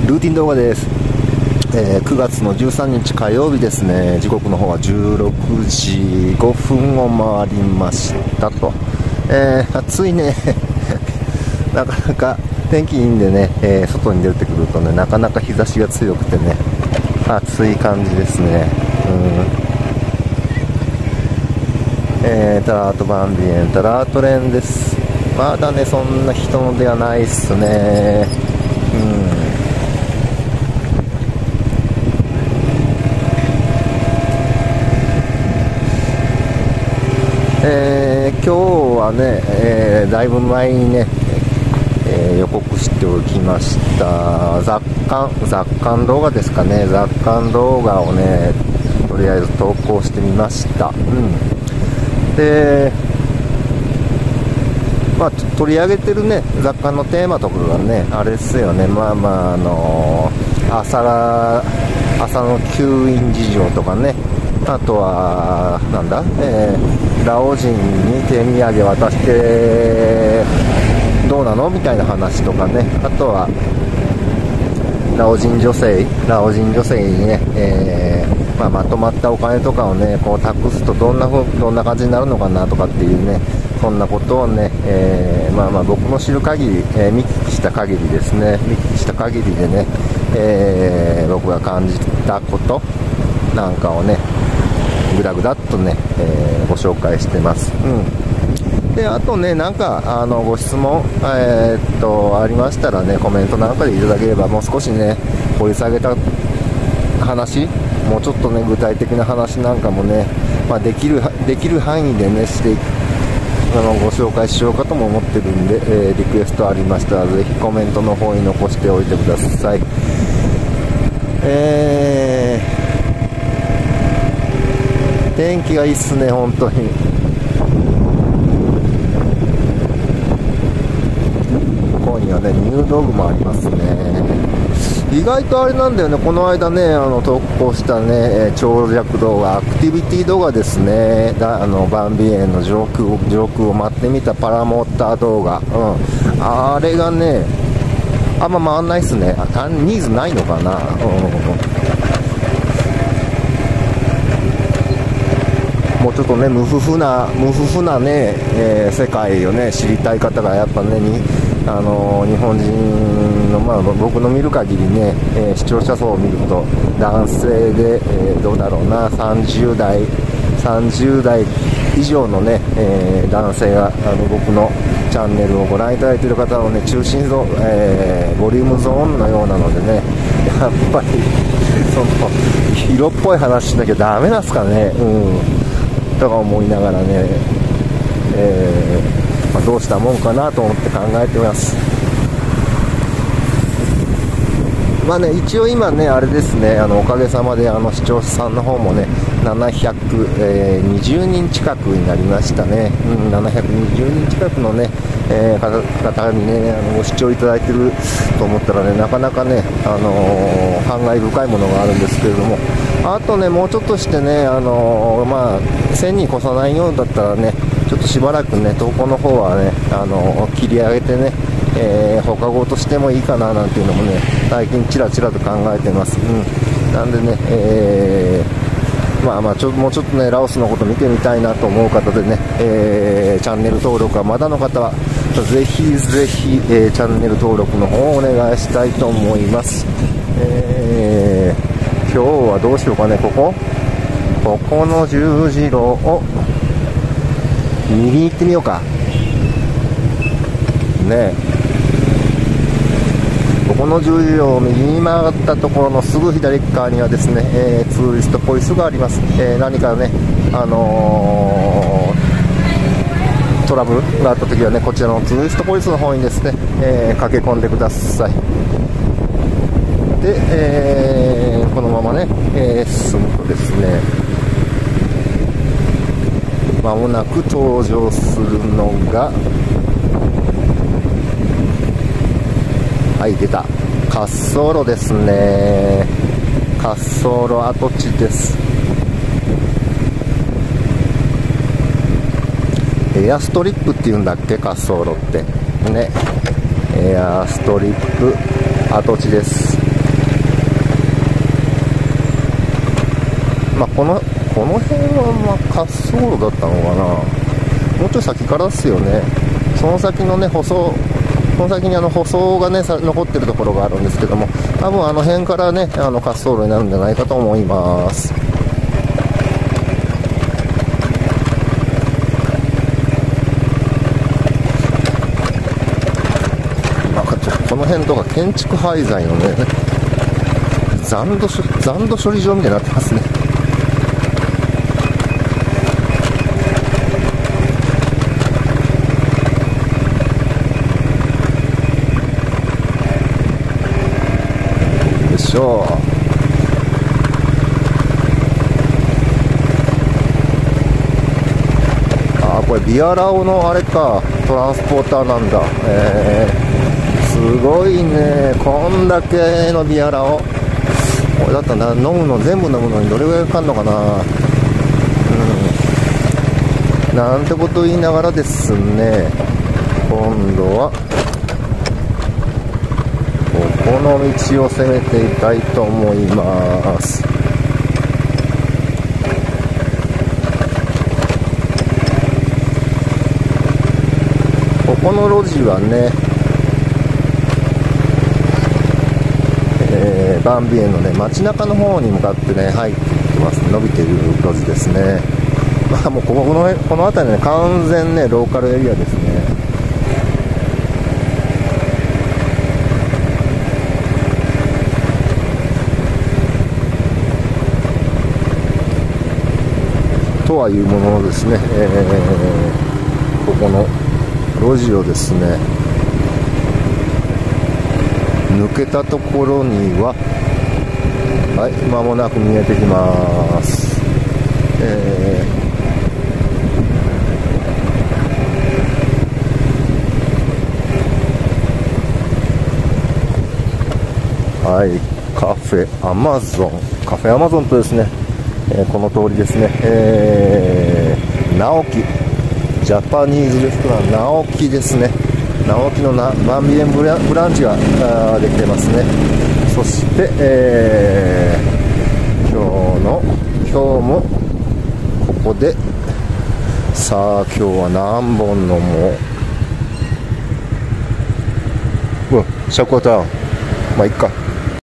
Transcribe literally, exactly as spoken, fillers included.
ルーティン動画です。えー、くがつのじゅうさんにち火曜日ですね。時刻の方はじゅうろくじごふんを回りましたと。えー、暑いね。なかなか天気いいんでね、えー、外に出てくるとね、なかなか日差しが強くてね、暑い感じですね。うん。えー、タラートバンビエン、タラートレンです。まだね、そんな人の出はないっすね。うん。えー、今日はね、えー、だいぶ前にね、えー、予告しておきました雑感雑感動画ですかね。雑感動画をね、とりあえず投稿してみました。うん。で、まあ、取り上げてるね、雑感のテーマとかがね、あれですよね。まあまあ、あのー、朝朝の吸引事情とかね、あとはなんだ、えー、ラオ人に手土産渡してどうなのみたいな話とかね、あとはラオ人女性ラオ人女性にね、えーまあ、まとまったお金とかをねこう託すとどんなふどんな感じになるのかなとかっていうね、そんなことをね、えー、まあまあ僕の知る限り、えー、見聞きした限りですね見聞きした限りでね、えー、僕が感じたことなんかをねぐだぐだっとね、えー、ご紹介してます。うん。で、あとね、なんかあのご質問、えー、っとありましたらね、コメントなんかでいただければ、もう少しね掘り下げた話、もうちょっとね具体的な話なんかもね、まあ、できるできる範囲でねしてあのご紹介しようかとも思ってるんで、えー、リクエストありましたらぜひコメントの方に残しておいてください。えー天気がいいっすね、本当に。今夜ね、入道具もありますね。意外とあれなんだよね、この間ね、あの投稿したね、長尺動画、アクティビティ動画ですね、だあのバンビエンの上空を上空を待ってみたパラモーター動画、うん、あれがね、あんま回んないっすね。あ、ニーズないのかな。うんもうちょっとね、無夫婦な、無夫婦なね、えー、世界をね、知りたい方がやっぱね、にあのー、日本人の、まあ、僕の見る限りね、えー、視聴者層を見ると、男性で、えー、どうだろうな、さんじゅうだい、さんじゅうだい以上のね、えー、男性が、あの、僕のチャンネルをご覧いただいている方のね、中心ゾーン、えー、ボリュームゾーンのようなのでね、やっぱり、その、色っぽい話しなきゃダメなんすかね、うん。とか思いながらね、えーまあ、どうしたもんかなと思って考えてます。まあね、一応今ね、あれですね、あのおかげさまであの視聴者さんの方もね、ななひゃくにじゅうにん近くになりましたね。うん、ななひゃくにじゅうにん近くのね、えー、方にね、あのご視聴いただいてると思ったらね、なかなかね、あのー、感慨深いものがあるんですけれども、あとね、もうちょっとしてね、あのー、まあ、せんにん越さないようだったらね、ちょっとしばらくね、投稿の方はね、あのー、切り上げてね、えー、放課後としてもいいかななんていうのもね、最近ちらちらと考えてます。うん。なんでね、えー、まあまあちょ、もうちょっとね、ラオスのこと見てみたいなと思う方でね、えー、チャンネル登録はまだの方は、ぜひぜひ、えー、チャンネル登録の方をお願いしたいと思います。えー、今日はどうしようかね、ここここの十字路を右に行ってみようか。ねえ。この十字路を右に曲がったところのすぐ左側にはですね、えー、ツーリストポリスがあります。えー、何かね、あのー、トラブルがあったときはね、こちらのツーリストポリスの方にですね、えー、駆け込んでください。で、えー、このままね、えー、進むとですね、まもなく登場するのが、はい、出た。滑走路ですね。滑走路跡地です。エアストリップっていうんだっけ、滑走路ってね。エアストリップ跡地です。 まあ、このこの辺はまあ滑走路だったのかな、もうちょい先からですよね。その先のね舗装、その先にあの舗装がね残ってるところがあるんですけども、多分あの辺からねあの滑走路になるんじゃないかと思います。なんかちょっとこの辺とか建築廃材のね残土残土処理場みたいになってますね。しょう。あ、これビアラオのあれか、トランスポーターなんだ。えー、すごいね、こんだけのビアラオ。これだったら飲むの全部飲むのにどれぐらいかかるのかな。うん、なんてこと言いながらですね、今度はこの道を攻めていきたいと思います。ここの路地はね、えー、バンビエンのね街中の方に向かってね入ってきます。伸びている路地ですね。まあもうここのこの辺りね完全ねローカルエリアですね。とはいうもののですね、えー、ここの路地をですね抜けたところには、はい、間もなく見えてきます。えー、はい、カフェアマゾン、カフェアマゾンとですね、えー、この通りですね、えー、直樹ジャパニーズレストラン直樹ですね。直樹のなバンビエンブラブランチができてますね。そして、えー、今日の今日もここでさあ今日は何本のもううわシャコタウンまあいっか。